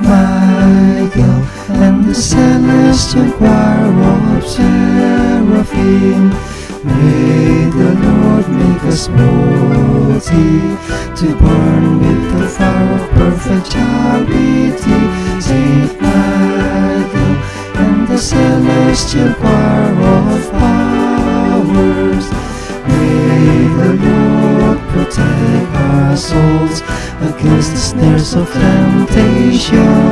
Michael and the celestial choir of seraphim. May the Lord make us worthy to burn with the fire of perfect charity. Saint Michael and the celestial choir of powers. May the Lord protect our souls against the snares of temptation.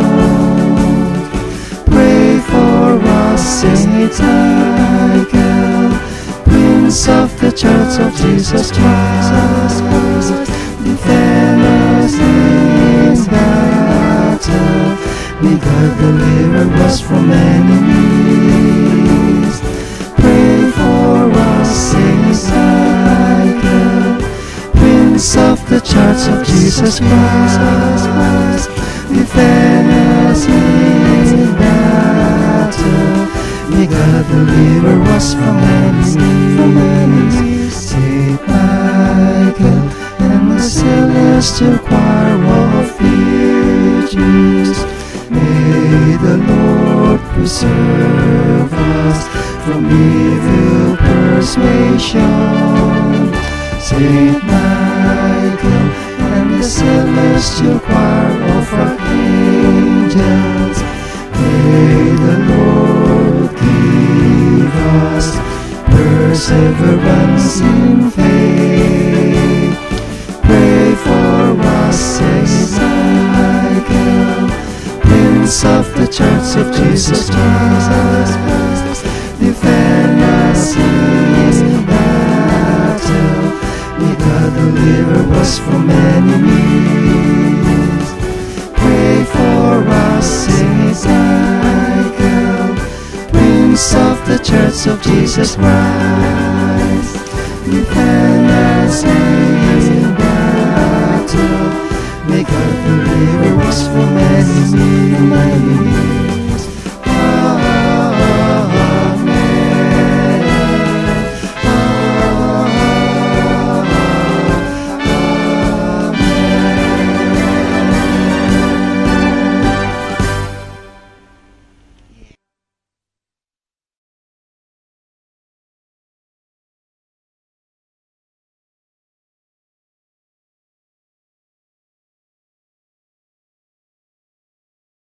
Pray for us, Saint Michael, Prince of the Church of Jesus Christ. Defend us in battle. May God deliver us from enemies. Pray for us, Saint Michael, Prince of the Church of Jesus Christ. Defend us in battle. May God deliver us from enemies. Saint Michael and the celestial choir of virtues. May the Lord preserve us from evil persuasion. Saint Michael and the celestial choir of archangels. May the Lord give us perseverance in faith. Pray for us, Saint Michael, Prince of the Church of Jesus Christ. Defend us in battle. May God deliver us from enemies. Pray for us, Saint Michael, Prince of the Church of Jesus Christ. Defend us in battle. May God deliver us from enemies.